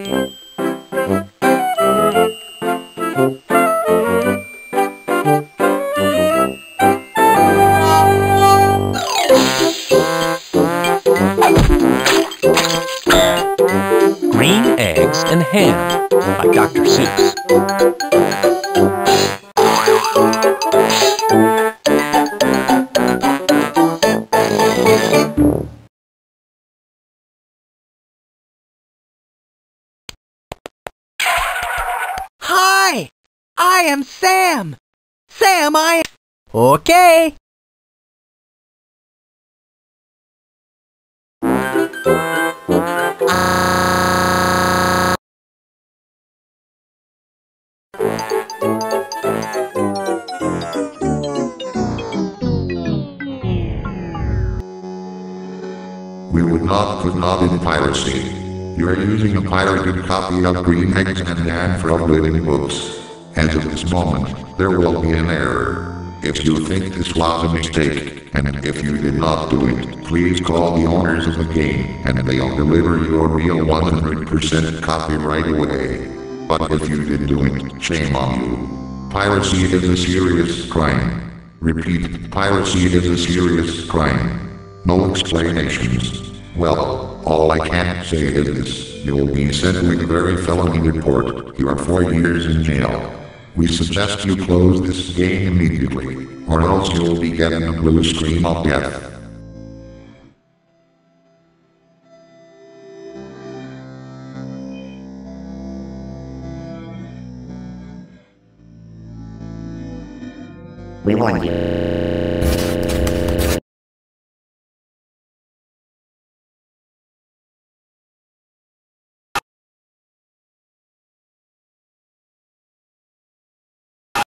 Green Eggs and Ham by Dr. Seuss. Hi! I am Sam! Sam, I... Okay! We could not in piracy. You are using a pirated copy of Green Eggs and Ham from Living Books. As of this moment, there will be an error. If you think this was a mistake, and if you did not do it, please call the owners of the game, and they'll deliver your real 100% copy right away. But if you did do it, shame on you. Piracy is a serious crime. Repeat, piracy is a serious crime. No explanations. Well, all I can say is this: you'll be sent with a very felony report. You are 4 years in jail. We suggest you close this game immediately, or else you'll be getting a blue screen of death. We warn you.